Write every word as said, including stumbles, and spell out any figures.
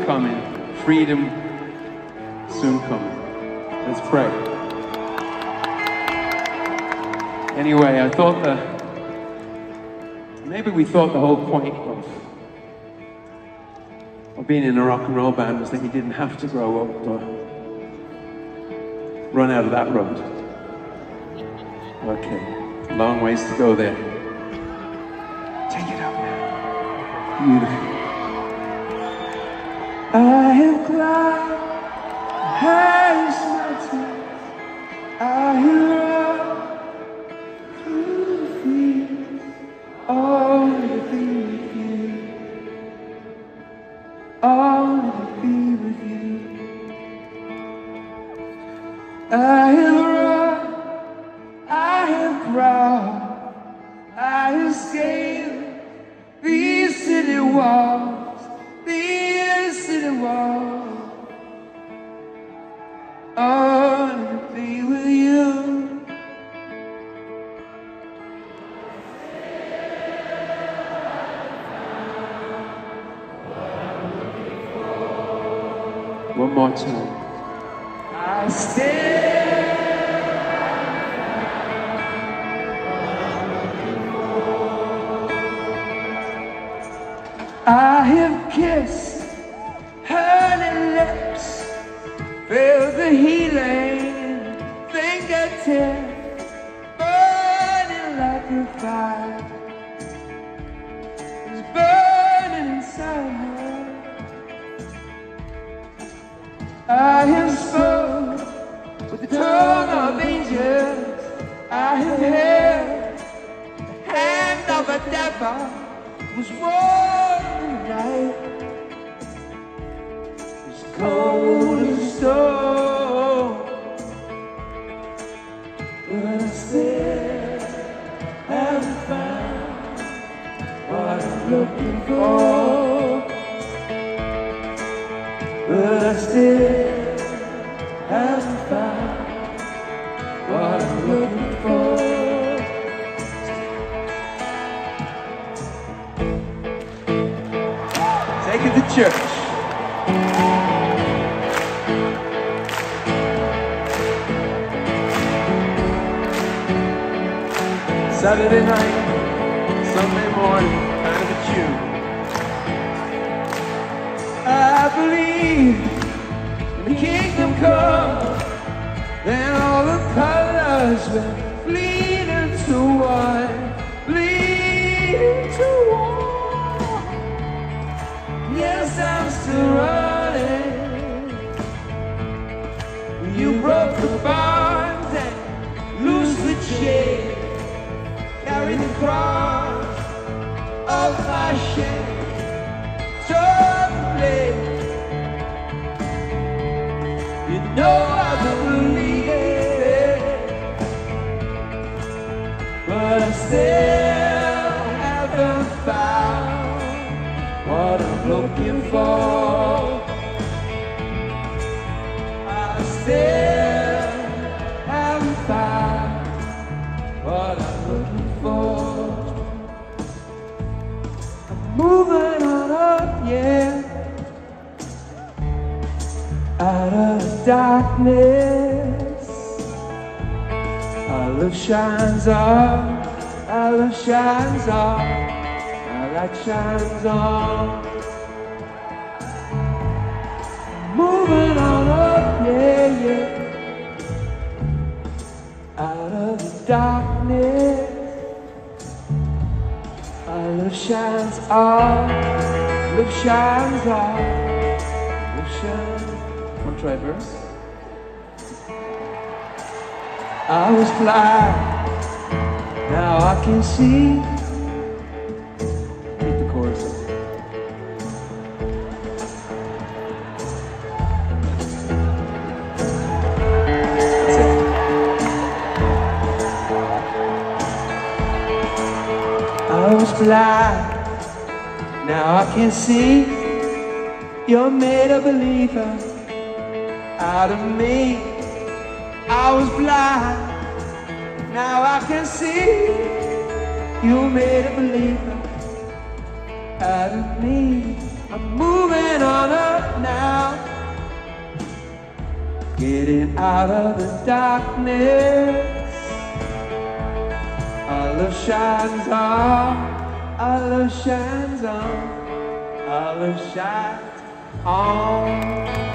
coming, freedom soon coming. Let's pray. Anyway, I thought that maybe we thought the whole point of, of being in a rock and roll band was that you didn't have to grow up or run out of that road. Okay, long ways to go there. Take it up now. Beautiful. I have climbed the highest mountain. I have run through the fields, only to be with you, only to be with you. I have run, I have crawled, I have scaled these city walls, these city walls, only to be with you. One more time. I stand. I have kissed honey lips, feel the healing fingertips burning like a fire. It's burning inside her. I have spoken with the tongue of angels. I have held the hand of a devil. Was warm night, was cold as stone, but I still haven't found what I'm looking for. But I still haven't found what I'm looking for. Take it to church. Saturday night, Sunday morning, kind of a tune. I believe in the kingdom come, then all the colors will bleed into one, bleed into one. Yes, I'm still running. You broke the bonds and loosed the chain, carried the cross of my shame. So late, you know I don't believe it, but I still haven't found what I'm looking for. I still haven't found what I'm looking for. I'm moving on up, yeah, out of the darkness. Our love shines on, our love shines on, our light shines on. Moving on up, yeah, yeah, out of the darkness. Our love shines on, love shines on, love shines. One try verse. I was blind, now I can see. Keep the chorus up. That's it. I was blind, now I can see. You're made a believer out of me. I was blind, now I can see. You made a believer out of me. I'm moving on up breaking out of the darkness. Our love shines on, our love shines on, our love shines on.